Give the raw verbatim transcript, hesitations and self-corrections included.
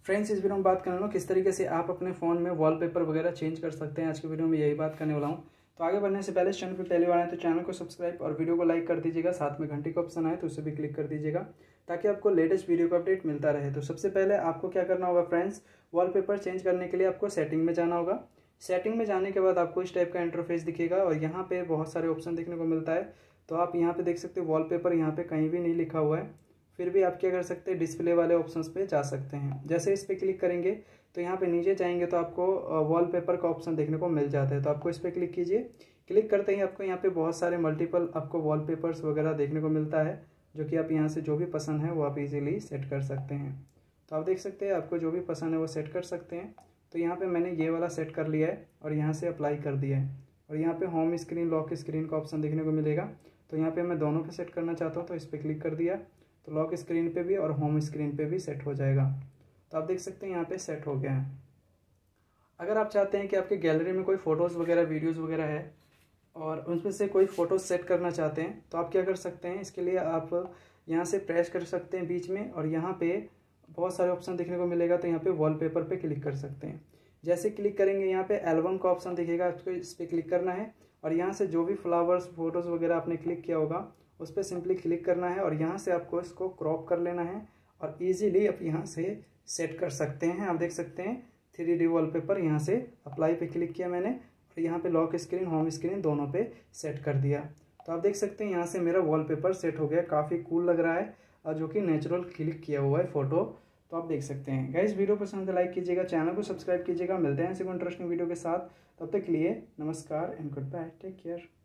Friends, इस video में बात करने वाला हूँ किस तरीके से आप अपने फ़ोन में वॉलपेपर वगैरह चेंज कर सकते हैं। आज की वीडियो में यही बात करने वाला हूँ। तो आगे बढ़ने से पहले चैनल पर पहली बार आए तो चैनल को सब्सक्राइब और वीडियो को लाइक कर दीजिएगा। साथ में घंटी का ऑप्शन आए तो उसे भी क्लिक कर दीजिएगा ताकि आपको लेटेस्ट वीडियो का अपडेट मिलता रहे। तो सबसे पहले आपको क्या करना होगा फ्रेंड्स, वॉलपेपर चेंज करने के लिए आपको सेटिंग में जाना होगा। सेटिंग में जाने के बाद आपको इस टाइप का इंटरफेस दिखेगा और यहाँ पे बहुत सारे ऑप्शन देखने को मिलता है। तो आप यहाँ पे देख सकते हो वॉलपेपर यहाँ पे कहीं भी नहीं लिखा हुआ है, फिर भी आप क्या कर सकते हैं, डिस्प्ले वाले ऑप्शंस पे जा सकते हैं। जैसे इस पर क्लिक करेंगे तो यहाँ पे नीचे जाएंगे तो आपको वॉलपेपर का ऑप्शन देखने को मिल जाता है। तो आपको इस पर क्लिक कीजिए। क्लिक करते ही आपको यहाँ पे बहुत सारे मल्टीपल आपको वॉलपेपर्स वगैरह देखने को मिलता है, जो कि आप यहाँ से जो भी पसंद है वो आप इजीली सेट कर सकते हैं। तो आप देख सकते हैं आपको जो भी पसंद है वो सेट कर सकते हैं। तो यहाँ पे मैंने ये वाला सेट कर लिया है और यहाँ से अप्लाई कर दिया है। और यहाँ पे होम स्क्रीन, लॉक स्क्रीन का ऑप्शन देखने को मिलेगा। तो यहाँ पे मैं दोनों पे सेट करना चाहता हूँ तो इस पर क्लिक कर दिया तो लॉक स्क्रीन पे भी और होम स्क्रीन पे भी सेट हो जाएगा। तो आप देख सकते हैं यहाँ पे सेट हो गया है। अगर आप चाहते हैं कि आपके गैलरी में कोई फ़ोटोज़ वगैरह, वीडियोज़ वगैरह है और उसमें से कोई फ़ोटोज़ सेट करना चाहते हैं तो आप क्या कर सकते हैं, इसके लिए आप यहाँ से प्रेस कर सकते हैं बीच में और यहाँ पे बहुत सारे ऑप्शन देखने को मिलेगा। तो यहाँ पे वॉलपेपर पे क्लिक कर सकते हैं। जैसे क्लिक करेंगे यहाँ पे एल्बम का ऑप्शन दिखेगा, आपको इस पर क्लिक करना है और यहाँ से जो भी फ्लावर्स, फोटोज़ वगैरह आपने क्लिक किया होगा उस पर सिंपली क्लिक करना है और यहाँ से आपको इसको क्रॉप कर लेना है और इजीली आप यहाँ से सेट कर सकते हैं। आप देख सकते हैं थ्री डी वॉलपेपर, यहाँ से अप्लाई पे क्लिक किया मैंने और यहाँ पे लॉक स्क्रीन, होम स्क्रीन दोनों पे सेट कर दिया। तो आप देख सकते हैं यहाँ से मेरा वॉलपेपर सेट हो गया। काफ़ी कूल लग रहा है और जो कि नेचुरल क्लिक किया हुआ है फ़ोटो। तो आप देख सकते हैं। गाइस, वीडियो पसंद है लाइक कीजिएगा, चैनल को सब्सक्राइब कीजिएगा। मिलते हैं ऐसे इंटरेस्टिंग वीडियो के साथ। तब तक के लिए नमस्कार and good bye, take care.